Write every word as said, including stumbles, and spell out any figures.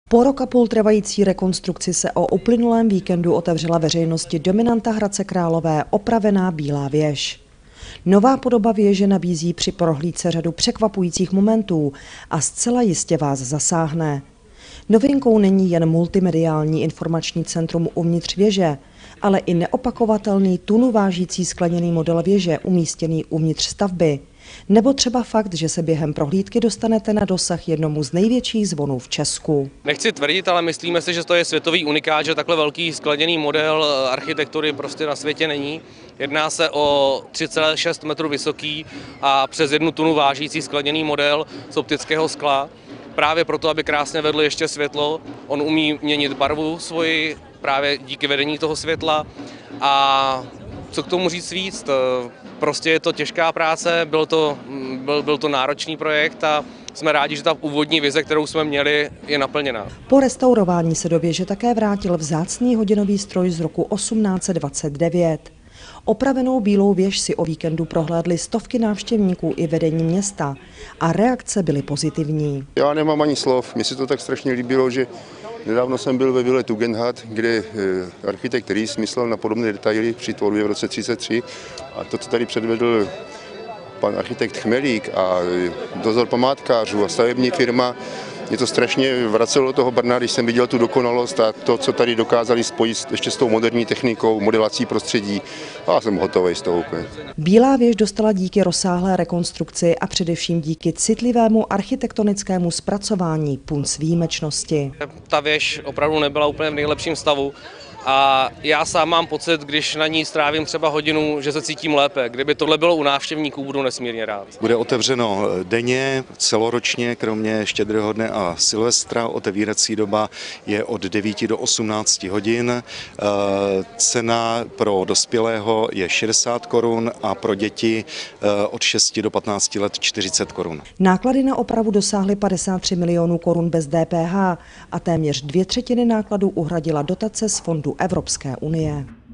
Po rok a půl trvající rekonstrukci se o uplynulém víkendu otevřela veřejnosti dominanta Hradce Králové opravená Bílá věž. Nová podoba věže nabízí při prohlídce řadu překvapujících momentů a zcela jistě vás zasáhne. Novinkou není jen multimediální informační centrum uvnitř věže, ale i neopakovatelný tunu vážící skleněný model věže umístěný uvnitř stavby. Nebo třeba fakt, že se během prohlídky dostanete na dosah jednomu z největších zvonů v Česku. Nechci tvrdit, ale myslíme si, že to je světový unikát, že takhle velký skleněný model architektury prostě na světě není. Jedná se o tři celé šest metru vysoký a přes jednu tunu vážící skleněný model z optického skla. Právě proto, aby krásně vedl ještě světlo. On umí měnit barvu svoji právě díky vedení toho světla. A co k tomu říct víc? Prostě je to těžká práce, byl to, byl, byl to náročný projekt a jsme rádi, že ta úvodní vize, kterou jsme měli, je naplněná. Po restaurování se do věže také vrátil vzácný hodinový stroj z roku osmnáct set dvacet devět. Opravenou Bílou věž si o víkendu prohlédly stovky návštěvníků i vedení města a reakce byly pozitivní. Já nemám ani slov, mně se to tak strašně líbilo, že nedávno jsem byl ve vile Tugendhat, kde architekt Rýs myslel na podobné detaily při tvorbě v roce třicet tři a to, co tady předvedl pan architekt Chmelík a dozor památkářů a stavební firma, mě to strašně vracelo do toho Brna, když jsem viděl tu dokonalost a to, co tady dokázali spojit ještě s tou moderní technikou, modelací prostředí. A já jsem hotový z toho úplně. Bílá věž dostala díky rozsáhlé rekonstrukci a především díky citlivému architektonickému zpracování punc výjimečnosti. Ta věž opravdu nebyla úplně v nejlepším stavu. A já sám mám pocit, když na ní strávím třeba hodinu, že se cítím lépe. Kdyby tohle bylo u návštěvníků, budu nesmírně rád. Bude otevřeno denně, celoročně, kromě Štědrého dne a Silvestra. Otevírací doba je od devíti do osmnácti hodin. Cena pro dospělého je šedesát korun a pro děti od šesti do patnácti let čtyřicet korun. Náklady na opravu dosáhly padesát tři milionů korun bez D P H a téměř dvě třetiny nákladů uhradila dotace z fondu Evropské unie.